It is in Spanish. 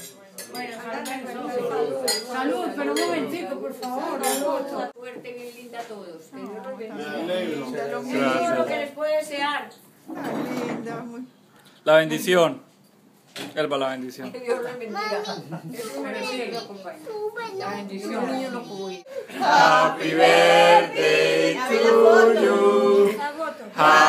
Bueno, salud, pero un momentico, por favor. Suerte bien linda a todos. Que Dios los Me bendiga. alegro. Todo lo que les puede desear. La bendición. Elba, la bendición. Que Dios les bendiga. Es un merecido, compañero. La bendición. Los niños no pueden. Happy birthday to you.